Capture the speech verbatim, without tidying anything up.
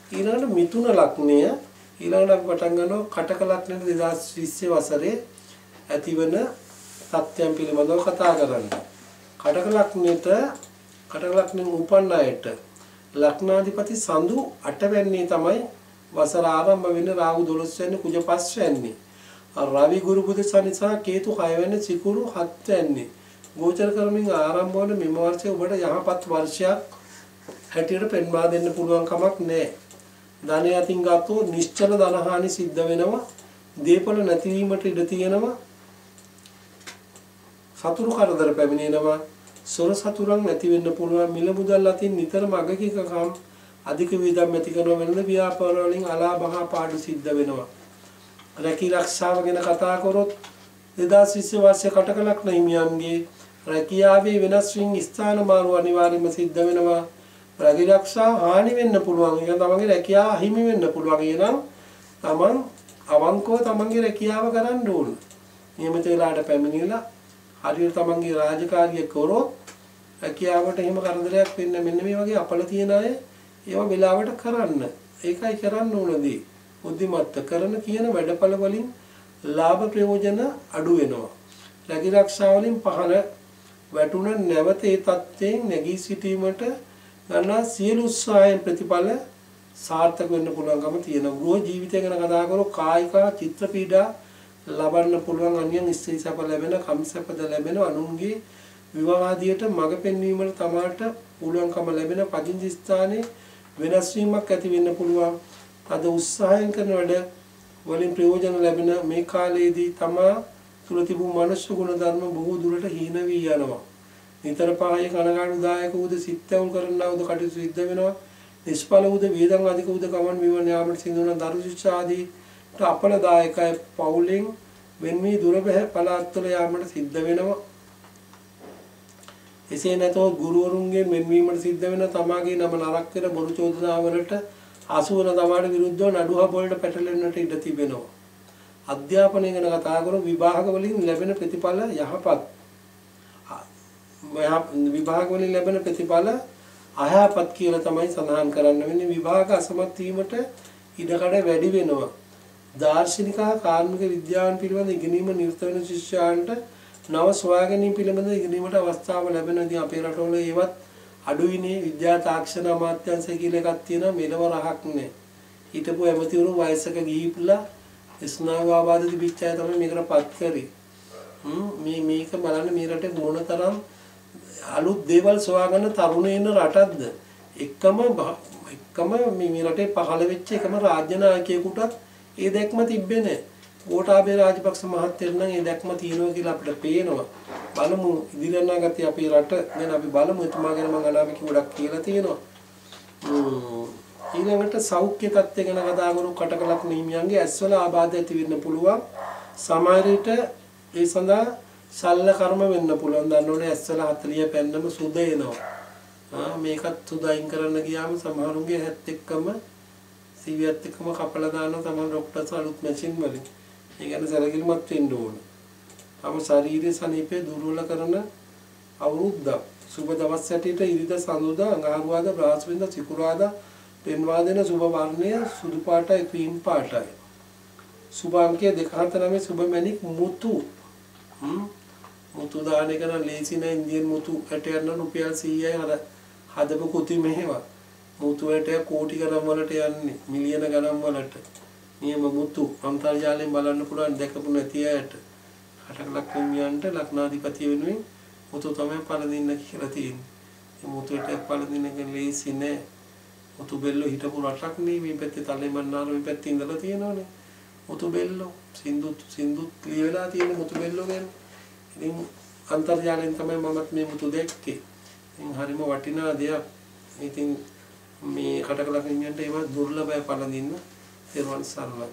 ඊළඟට මිථුන ලග්නය ඊළඟට අපි පටන් ගන්නවා කටක ලග්නෙට දෙදාස් විස්ස වසරේ ඇතිවන සත්‍යයන් පිළිබඳව කතා කරන්න. කටක ලග්නෙට කටක ලග්නෙන් උපන්න අයට ලග්නාධිපති සඳු අට වෙනි තමයි වසර ආරම්භ වෙන්නේ රාහු දොළොස් වෙනි කුජ පස් වෙනි. රවි ගුරු බුධ ශනි සහ කේතු හය වෙනි සිකුරු හත් වෙනි. ගෝචර කරමින් ආරම්භ වන මෙම වර්ෂයේ ඔබට යහපත් වර්ෂයක් හැටියට පෙන්වා දෙන්න පුළුවන් කමක් නැහැ. ධනය අතින් ගත්තොත් නිශ්චල ධනහානි සිද්ධ වෙනවා. දීපල නැතිවීමට ඉඩ තියෙනවා. සතුරු කරදර පැමිණෙනවා. සොර සතුරන් නැති වෙන්න පුළුවන්. මිල මුදල් අතින් නිතරම අගකිකකම් අධික වියදම් ඇති කරන වෙනද ව්‍යාපාර වලින් අලාභ පාඩු සිද්ධ වෙනවා. රැකී ආරක්ෂාව ගැන කතා කරොත් දෙදාස් විස්ස වර්ෂයේ කටක ලග්න හිමියන්ගේ රැකියාවේ වෙනස් වීම ස්ථාන මාරු අනිවාර්යයෙන්ම සිද්ධ වෙනවා. රැකී ආරක්ෂා හානි වෙන්න පුළුවන්. ඒක තමන්ගේ රැකියාව අහිමි වෙන්න පුළුවන්. එනම් තමන් අවංකව තමන්ගේ රැකියාව කරන්න ඕන. නියමිත වෙලාවට පැමිණිලා හරියට තමන්ගේ රාජකාරිය කරොත් රැකියාවට එහෙම කරදරයක් වෙන්න මෙන්න මේ වගේ අපල තියන අය ඒවා වෙලාවට කරන්න. ඒකයි කරන්න ඕනදී. බුද්ධිමත්ත කරන කියන වැඩපළ වලින් ලාභ ප්‍රයෝජන අඩු වෙනවා. රැකී ආරක්ෂා වලින් පහළ වැටුණ නැවත ඒ තත්ත්වයෙන් නැගී සිටීමට ගන්නා සියලු උත්සාහයන් ප්‍රතිඵල සාර්ථක වෙන්න පුළුවන්කම තියෙනවා. ගෘහ ජීවිතය ගැන කතා කරොත් කායික චිත්ත පීඩා ලබන්න පුළුවන්. අන්‍යයන් ස්ත්‍රී සැප ලැබෙන කම්සපද ලැබෙන අනුන්ගේ විවාහාදියට මඟ පෙන්වීමට තමාට පුළුවන්කම ලැබෙන පදිංචි ස්ථානයේ වෙනස් වීමක් ඇති වෙන්න පුළුවන්. අද උත්සාහයෙන් කරන වැඩ වලින් ප්‍රයෝජන ලැබෙන මේ කාලයේදී තමා තුල තිබූ මනුෂ්‍ය ගුණ ධර්ම බොහෝ දුරට හීන වී යනවා. නිතර පහේ කනගාටුදායක වූද සිත්ඇවුල් කරන්නා වූද කටයුතු සිද්ධ වෙනවා. නිෂ්ඵල වූද වේදන් අධික වූද ගමන් විවරණ යාමට සිදුවන දරු ශික්ෂා ආදීට අපලදායකයි පවුලෙන් වෙන් වී දුර බැහැ පළාත්වල යාමට සිද්ධ වෙනවා. එසේ නැතොත් ගුරුවරුන්ගෙන් වෙන්වීමට සිද්ධ වෙන තමාගේ නම නරක වෙන බොරු චෝදනාවලට අසු වන තමාට විරුද්ධව නඩුව වලට පැටලෙන්නට ඉඩ තිබෙනවා. අධ්‍යාපනය ගැන කතා කරමු. විභාග වලින් ලැබෙන ප්‍රතිඵල යහපත්. විභාග වලින් ලැබෙන ප්‍රතිඵල අයහපත් කියලා තමයි සඳහන් කරන්න වෙන්නේ. විභාග අසමත් වීමට ඉඩකඩ වැඩි වෙනවා. දාර්ශනික කාර්මික විද්‍යාවන් පිළිබඳ ඉගෙනීම නිරත වෙන ශිෂ්‍යයන්ට නව සොයා ගැනීම පිළිබඳ ඉගෙනීමට අවස්ථාව ලැබෙනවා. ඉතින් අපේ රටවල ඒවත් අඩුයිනේ. විද්‍යා තාක්ෂණ අමාත්‍යාංශය කියලා එකක් තියෙනවා. මෙලව රහක් නෑ. හිටපු ඇමතිවරු වයසක ගිහිපුලා ස්නායු ආබාධ තිබිච්ච අය තමයි මේකට පත් කරේ. මේ මේක බලන්න මේ රටේ මොනතරම් අලුත් දේවල් සොයාගන්න තරුණයින් රටක්ද. එකම එකම මේ රටේ පහළ වෙච්ච එකම රාජ්‍ය නායකයෙකුටත් ඒ දැක්ම තිබ්බේ නෑ. ගෝඨාභය රාජපක්ෂ මහත්තයන් නම් ඒ දැක්ම තියෙනවා කියලා අපිට පේනවා. බලමු ඉදිරියට යනාගත්තේ අපේ රට ගැන අපි බලමු. එතුමා ගැන මම අනාමික ගොඩක් කියලා තියෙනවා. ඊළඟට සෞඛ්‍ය තත්ත්වය ගැන කතා කරමු. කටක ලග්න හිමියන්ගේ ඇස්වල ආබාධ ඇති වෙන්න පුළුවන්. සමහර විට ඒ සඳහා ශල්‍ය කර්ම වෙන්න පුළුවන්. දන්නෝනේ ඇස්වල හතලිය පැන්නම සුද එනවා. ආ මේකත් සුද අයින් කරන්න ගියාම සමහරුන්ගේ හැත් එක්කම සිවියත් එක්කම කපලා දානවා. තමයි ડોක්ටර්ස් අලුත් මැෂින් වලින්. ඒ ගැන සැලකිලිමත් වෙන්න ඕන. තම ශරීරයේ සනීපය දුර්වල කරන අවුරුද්දක්. සුබ දවස් හැටියට ඉරිදා සඳුදා අඟහරුවාදා බ්‍රහස්පතින්දා සිකුරාදා පෙන්වා දෙන සුබ වර්ණය සුදු පාටයි ක්‍රීම් පාටයි. සුබ අංකය දෙක හතර නවය සුබ මැණික් මුතු. හ්ම් මුතු දාන එක නම් ලේසි නෑ. ඉන්දියන් මුතු ඇටයක් නම් රුපියල් සීයයි අර හදපු කුති මෙහෙවා. මුතු ඇටය කෝටි ගණන් වලට යන්නේ. මිලියන ගණන් වලට. නියම මුතු අන්තර්ජාලයෙන් බලන්න පුළුවන් දැකපු නැති අයට. කටක ලග්නයන්ට ලග්නාධිපතිය වෙනුවෙන් මුතු තමයි පළඳින්න කියලා තියෙන්නේ. මේ මුතු ඇටයක් පළඳින්න එක ලේසි නෑ. මුතු බෙල්ල හිටපු රටක් නේ. මේ පැත්තේ තලෙමන්නාර මේ පැත්තේ ඉඳලා තියෙනවනේ. මුතු බෙල්ල සින්දු සින්දු ක්ලිය වෙලා තියෙන මුතු බෙල්ල ගැන. ඉතින් අන්තර්ජාලයෙන් තමයි මමත් මේ මුතු දැක්කේ. ඉතින් හරිම වටිනා දෙයක්. ඉතින් මේ කටක ලග්නයන්ට ඒවා දුර්ලභයි පළඳින්න. තෙරුවන් සරණයි.